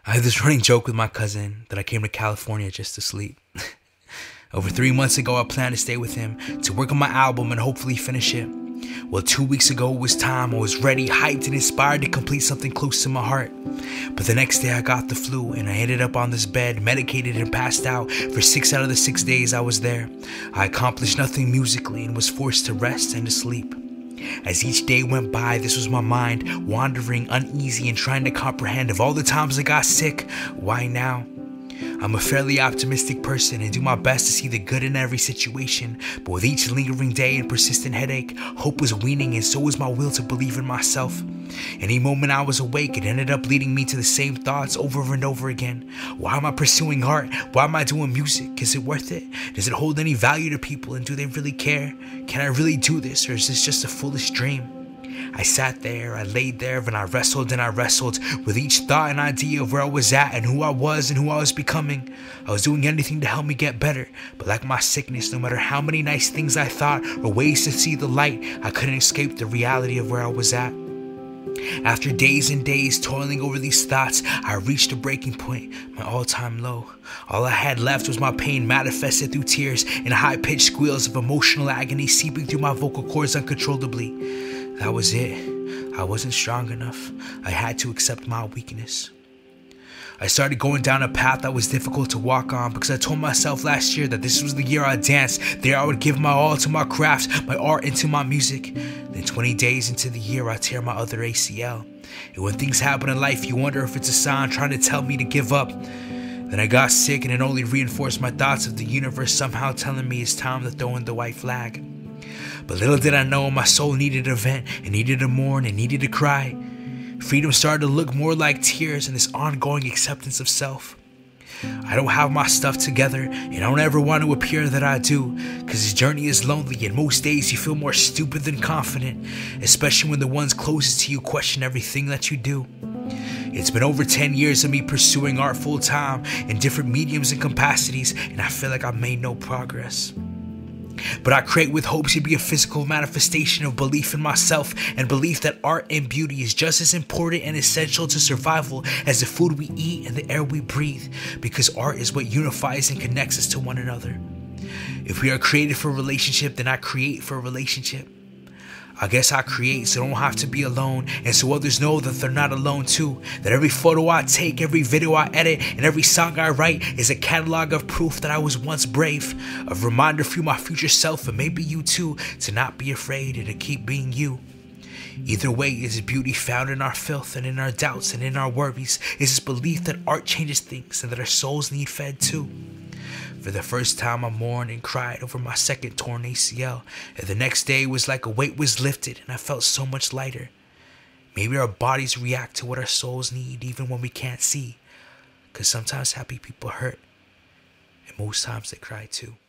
I had this running joke with my cousin that I came to California just to sleep. Over 3 months ago, I planned to stay with him to work on my album and hopefully finish it. Well, 2 weeks ago it was time. I was ready, hyped, and inspired to complete something close to my heart. But the next day I got the flu and I ended up on this bed, medicated and passed out for 6 out of the 6 days I was there. I accomplished nothing musically and was forced to rest and to sleep. As each day went by, this was my mind wandering, uneasy, and trying to comprehend of all the times I got sick, why now? I'm a fairly optimistic person and do my best to see the good in every situation, but with each lingering day and persistent headache, hope was weaning and so was my will to believe in myself. Any moment I was awake, it ended up leading me to the same thoughts over and over again. Why am I pursuing art? Why am I doing music? Is it worth it? Does it hold any value to people and do they really care? Can I really do this, or is this just a foolish dream? I sat there, I laid there, and I wrestled with each thought and idea of where I was at and who I was and who I was becoming. I was doing anything to help me get better, but like my sickness, no matter how many nice things I thought or ways to see the light, I couldn't escape the reality of where I was at. After days and days toiling over these thoughts, I reached a breaking point, my all-time low. All I had left was my pain manifested through tears and high-pitched squeals of emotional agony seeping through my vocal cords uncontrollably. That was it. I wasn't strong enough. I had to accept my weakness. I started going down a path that was difficult to walk on because I told myself last year that this was the year I'd dance. There I would give my all to my craft, my art, and to my music. Then 20 days into the year, I tear my other ACL. And when things happen in life, you wonder if it's a sign trying to tell me to give up. Then I got sick and it only reinforced my thoughts of the universe somehow telling me it's time to throw in the white flag. But little did I know my soul needed a vent, it needed to mourn, it needed to cry. Freedom started to look more like tears and this ongoing acceptance of self. I don't have my stuff together and I don't ever want to appear that I do, cause this journey is lonely and most days you feel more stupid than confident, especially when the ones closest to you question everything that you do. It's been over 10 years of me pursuing art full time in different mediums and capacities, and I feel like I've made no progress. But I create with hopes to be a physical manifestation of belief in myself and belief that art and beauty is just as important and essential to survival as the food we eat and the air we breathe, because art is what unifies and connects us to one another. If we are created for a relationship, then I create for a relationship. I guess I create so I don't have to be alone, and so others know that they're not alone too. That every photo I take, every video I edit, and every song I write is a catalog of proof that I was once brave. A reminder for my future self, and maybe you too, to not be afraid and to keep being you. Either way is beauty found in our filth and in our doubts and in our worries. Is this belief that art changes things and that our souls need fed too. For the first time I mourned and cried over my second torn ACL, and the next day was like a weight was lifted and I felt so much lighter. Maybe our bodies react to what our souls need even when we can't see, cause sometimes happy people hurt, and most times they cry too.